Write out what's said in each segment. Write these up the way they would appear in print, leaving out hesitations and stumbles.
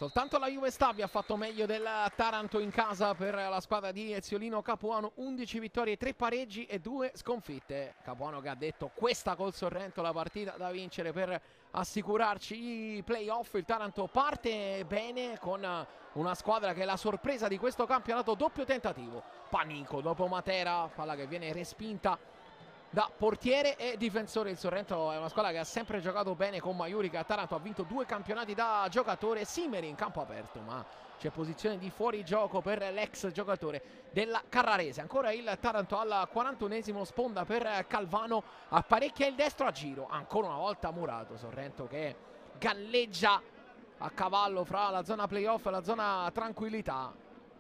Soltanto la Juve Stabia ha fatto meglio del Taranto in casa per la squadra di Eziolino Capuano. 11 vittorie, 3 pareggi e 2 sconfitte. Capuano che ha detto questa col Sorrento la partita da vincere per assicurarci i playoff. Il Taranto parte bene con una squadra che è la sorpresa di questo campionato. Doppio tentativo, Panico dopo Matera, palla che viene respinta da portiere e difensore. Il Sorrento è una squadra che ha sempre giocato bene con Maiuri, che a Taranto ha vinto 2 campionati da giocatore. Simeri in campo aperto, ma c'è posizione di fuorigioco per l'ex giocatore della Carrarese. Ancora il Taranto al 41esimo, sponda per Calvano, apparecchia il destro a giro, ancora una volta Murato. Sorrento che galleggia a cavallo fra la zona playoff e la zona tranquillità.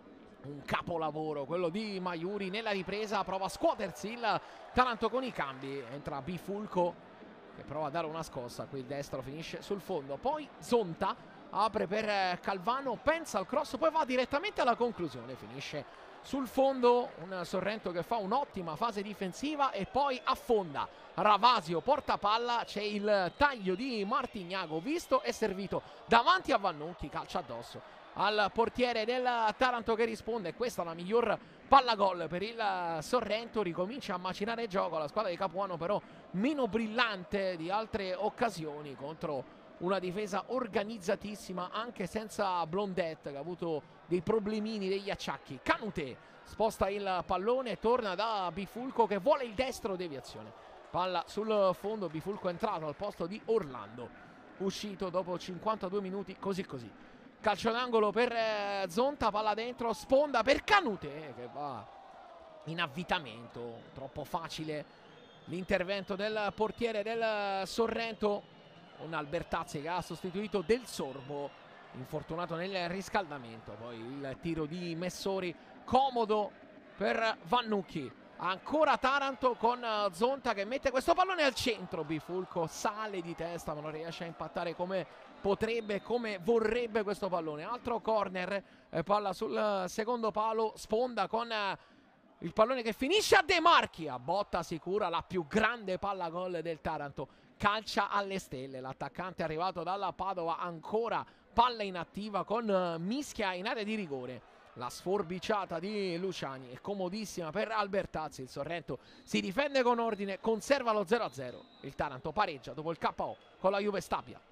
Un capolavoro quello di Maiuri nella ripresa, prova a scuotersi il Taranto con i cambi, entra Bifulco che prova a dare una scossa, qui il destro finisce sul fondo, poi Zonta apre per Calvano, pensa al cross, poi va direttamente alla conclusione, finisce sul fondo. Un Sorrento che fa un'ottima fase difensiva e poi affonda. Ravasio porta palla, c'è il taglio di Martignago visto e servito davanti a Vannucchi, calcia addosso al portiere del Taranto che risponde. Questa è la miglior palla gol per il Sorrento, ricomincia a macinare il gioco. La squadra di Capuano però meno brillante di altre occasioni contro una difesa organizzatissima anche senza Blondet, che ha avuto dei problemini, degli acciacchi. Canute sposta il pallone, torna da Bifulco che vuole il destro, deviazione, palla sul fondo. Bifulco è entrato al posto di Orlando, uscito dopo 52 minuti così così. Calcio d'angolo per Zonta, palla dentro, sponda per Canute che va in avvitamento, troppo facile l'intervento del portiere del Sorrento, con Albertazzi che ha sostituito Del Sorbo, infortunato nel riscaldamento. Poi il tiro di Messori, comodo per Vannucchi. Ancora Taranto con Zonta che mette questo pallone al centro. Bifulco sale di testa ma non riesce a impattare come potrebbe, come vorrebbe questo pallone. Altro corner, palla sul secondo palo, sponda con il pallone che finisce a De Marchi, a botta sicura, la più grande palla gol del Taranto, calcia alle stelle. L'attaccante è arrivato dalla Padova, ancora palla inattiva con Mischia in area di rigore. La sforbiciata di Luciani è comodissima per Albertazzi. Il Sorrento si difende con ordine, conserva lo 0-0. Il Taranto pareggia dopo il KO con la Juve Stabia.